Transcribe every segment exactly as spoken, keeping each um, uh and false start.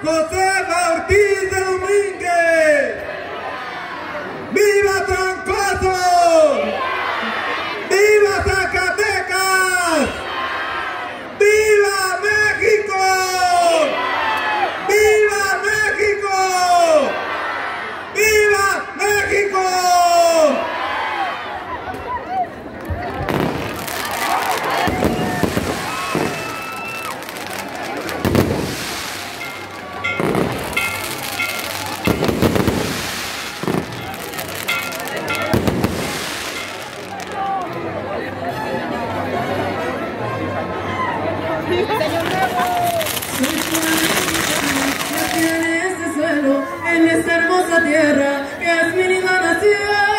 Josefa Ortiz de Domínguez. ¡Viva Troncoso! ¡Viva Zacatecas! ¡Viva México! ¡Viva México! ¡Viva México! En esta hermosa tierra que es mi linda nación,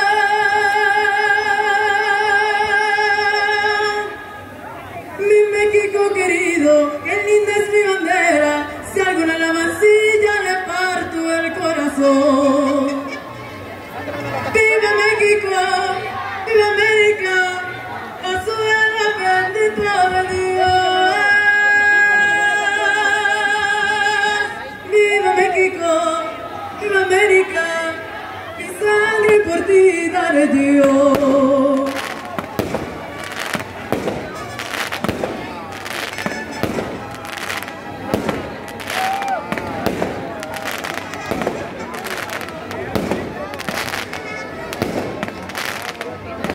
mi México querido, qué linda es mi bandera, si alguna la mancilla le parto el corazón. ¡Viva México! ¡Viva América! ¡A su la bendita de Dios! ¡Viva México! ¡Viva América! ¡Mi sangre por ti daré Dios!